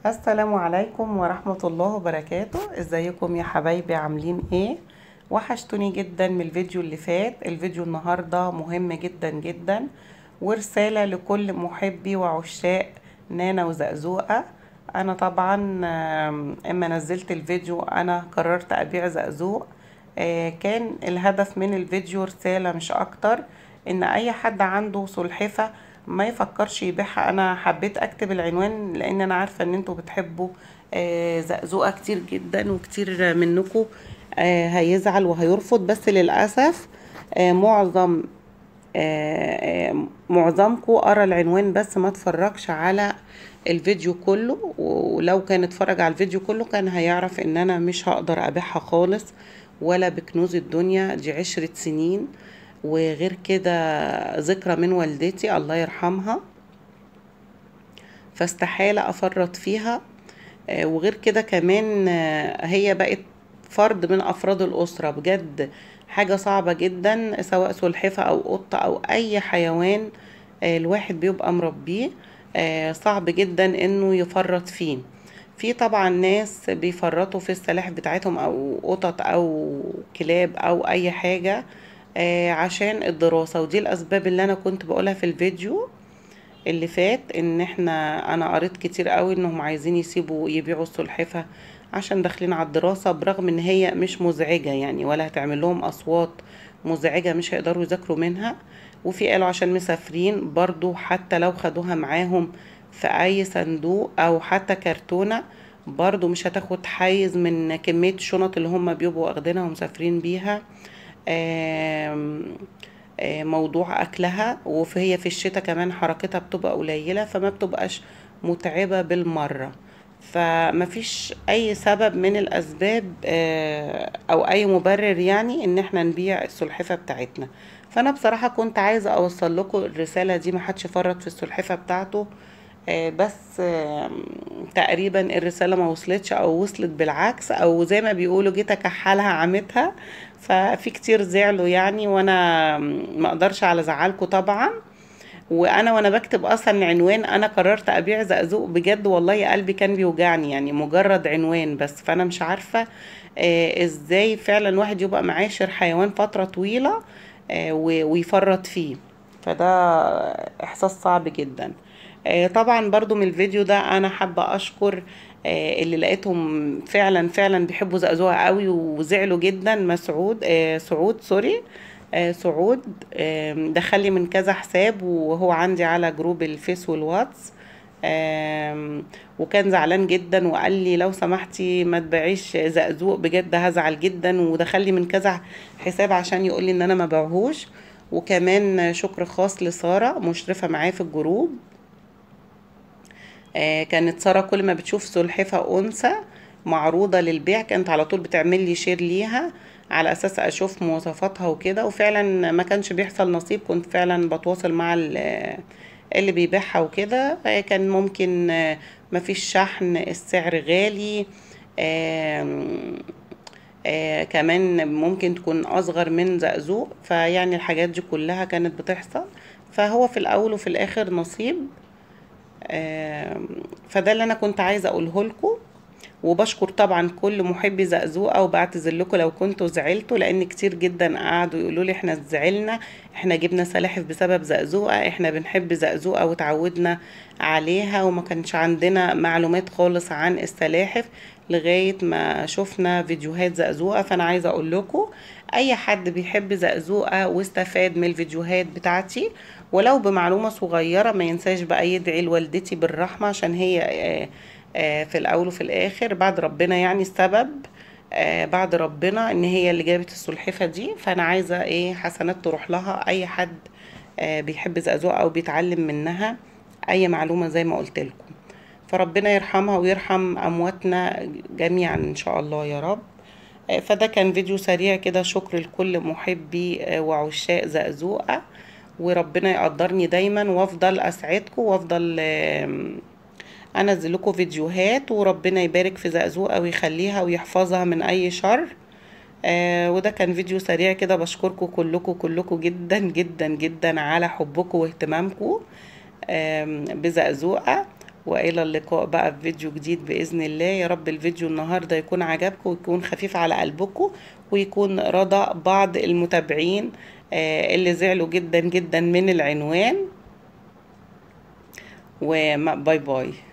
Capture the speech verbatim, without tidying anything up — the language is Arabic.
السلام عليكم ورحمة الله وبركاته. ازيكم يا حبايبي؟ عاملين ايه؟ وحشتوني جدا من الفيديو اللي فات. الفيديو النهاردة مهم جدا جدا، ورسالة لكل محبي وعشاق نانا وزقزوقة. انا طبعا آم، اما نزلت الفيديو انا قررت ابيع زقزوق. آه، كان الهدف من الفيديو رسالة مش اكتر، ان اي حد عنده سلحفة ما يفكرش يبيعها. انا حبيت اكتب العنوان لان انا عارفة ان انتوا بتحبوا آه، زقزوقة كتير جدا، وكتير منكم آه، هيزعل وهيرفض. بس للأسف آه، معظم آه، آه، معظمكم قرا العنوان بس ما اتفرجش على الفيديو كله، ولو كان اتفرج على الفيديو كله كان هيعرف ان انا مش هقدر ابيعها خالص ولا بكنوز الدنيا. دي عشرة سنين، وغير كده ذكرى من والدتي الله يرحمها، فاستحالة افرط فيها. آه، وغير كده كمان آه، هي بقت فرد من افراد الاسرة بجد. حاجة صعبة جدا، سواء سلحفة او قطة او اي حيوان آه، الواحد بيبقى مربيه. آه، صعب جدا انه يفرط فيه. في طبعا ناس بيفرطوا في السلاحف بتاعتهم، او قطط او كلاب او اي حاجة آه، عشان الدراسة. ودي الاسباب اللي انا كنت بقولها في الفيديو اللي فات، ان احنا انا قريت كتير قوي انهم عايزين يسيبوا يبيعوا السلحفة عشان داخلين على الدراسة، برغم ان هي مش مزعجة يعني، ولا هتعمل لهم اصوات مزعجة مش هيقدروا يذاكروا منها. وفي قالوا عشان مسافرين برضو، حتى لو خدوها معاهم في اي صندوق او حتى كرتونة برضو مش هتاخد حيز من كمية الشنط اللي هم بيبقوا واخدينها ومسافرين بيها. آم، آه، موضوع اكلها، وهي في الشتاء كمان حركتها بتبقى قليلة فما بتبقاش متعبة بالمرة. فمفيش اي سبب من الاسباب آه، او اي مبرر يعني ان احنا نبيع السلحفة بتاعتنا. فانا بصراحة كنت عايزة اوصل لكم الرسالة دي، محدش يفرط في السلحفة بتاعته. آه، بس آه، تقريبا الرسالة ما وصلتش، او وصلت بالعكس، او زي ما بيقولوا جيت اكحلها عمتها. ففي كتير زعلوا يعني، وانا ما اقدرش على زعلكم طبعا. وانا وانا بكتب اصلا العنوان انا قررت ابيع زقزوق بجد، والله قلبي كان بيوجعني يعني مجرد عنوان بس. فانا مش عارفة آه، ازاي فعلا واحد يبقى معاشر حيوان فترة طويلة آه، و- ويفرط فيه. فده احساس صعب جدا. آه، طبعا برضو من الفيديو ده انا حابة اشكر آه، اللي لقيتهم فعلا فعلا بيحبوا زقزوقة قوي وزعلوا جدا. مسعود آه، سعود سوري آه، سعود آم، دخلي من كذا حساب، وهو عندي على جروب الفيس والواتس. آم، وكان زعلان جدا وقال لي لو سمحتي ما تبيعيش زقزوق، بجد هزعل جدا. ودخلي من كذا حساب عشان يقول لي ان انا ما بيعهوش. وكمان شكر خاص لسارة مشرفة معايا في الجروب. آه، كانت سارة كل ما بتشوف سلحفة أنثى معروضة للبيع كانت على طول بتعمل لي شير ليها، على أساس أشوف مواصفاتها وكده. وفعلا ما كانش بيحصل نصيب، كنت فعلا بتواصل مع ال- اللي بيبيعها وكده. آه، كان ممكن آه، مفيش شحن، السعر غالي. آم، آه كمان ممكن تكون أصغر من زقزوق. فيعني الحاجات دي كلها كانت بتحصل. فهو في الأول وفي الآخر نصيب. آم، فده اللي انا كنت عايزه اقوله لكم. وبشكر طبعا كل محبي زقزوقه، وبعتذر لكم لو كنتوا زعلتوا، لان كتير جدا قعدوا يقولوا لي احنا زعلنا، احنا جبنا سلاحف بسبب زقزوقه، احنا بنحب زقزوقه وتعودنا عليها وما كانش عندنا معلومات خالص عن السلاحف لغايه ما شفنا فيديوهات زقزوقه. فانا عايزه اقول لكم اي حد بيحب زقزوقه واستفاد من الفيديوهات بتاعتي ولو بمعلومة صغيرة ما ينساش بقى يدعي لوالدتي بالرحمة، عشان هي آه، آه، في الأول وفي الآخر بعد ربنا يعني السبب آه، بعد ربنا ان هي اللي جابت السلحفة دي. فأنا عايزة ايه حسنات تروح لها. أي حد آه، بيحب زقزوق أو بيتعلم منها أي معلومة زي ما قلت لكم. فربنا يرحمها ويرحم أمواتنا جميعا إن شاء الله يا رب. آه، فده كان فيديو سريع كده، شكر لكل محبي آه، وعشاق زقزوقة. وربنا يقدرني دايما وافضل اسعدكم وافضل آم، انزل لكم فيديوهات، وربنا يبارك في زقزوقة ويخليها ويحفظها من اي شر. آه وده كان فيديو سريع كده. بشكركم كلكم كلكم جدا جدا جدا على حبكم واهتمامكم آم، بزقزوقة. والى اللقاء بقى في فيديو جديد باذن الله. يا رب الفيديو النهارده يكون عجبكم ويكون خفيف على قلبكم ويكون رضى بعض المتابعين آه، اللي زعلوا جدا جدا من العنوان. وباي باي.